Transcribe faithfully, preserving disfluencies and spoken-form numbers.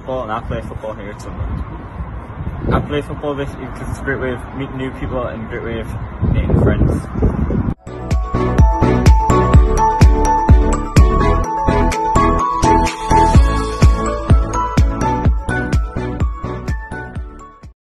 football, and I play football here at Sunderland. I play football this because it's a great way of meeting new people and a great way of making friends.